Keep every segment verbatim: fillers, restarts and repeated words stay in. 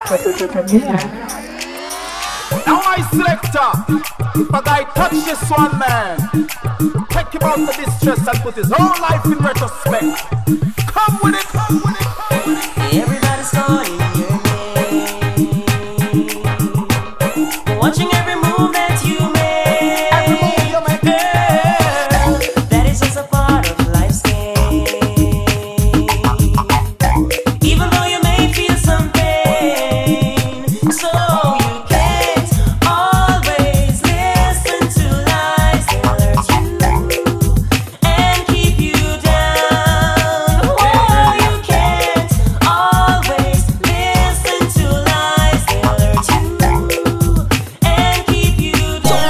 Now my selector, if a guy touch this one man, take him out the distress and put his whole life in retrospect. Come with it, come with it, come with it. Everybody's calling your name, watching every move that you make. Every move you make, girl, that is just a part of life's game. Even though you may feel some pain, so you can't always listen to lies that hurt you and keep you down. Oh, you can't always listen to lies that hurt you and keep you down.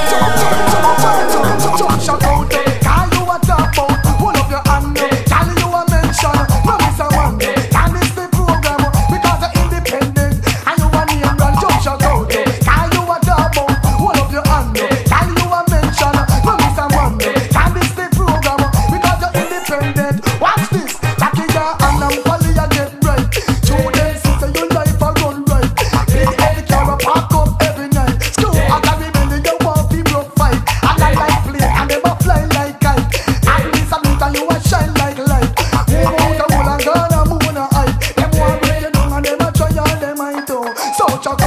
Shout out, call you a top out, hold up your hand, call you a mention, no miss a one, can this the program, because you're independent, and you a name brand, jump shout out, call you a top out, hold up your hand, call you a mention, no miss a one, can this the program, because you're independent, watch this, Jackie ya and I'm Polly a get right, show them sister your life a run right, big head carry park up every night, school I carry belly, you want to broke fight, I got like play and them a fly like kite, at least a bit and you a shine like light, move out the wall and gonna move on a height, them want break you down and them a try all them I do, so chuck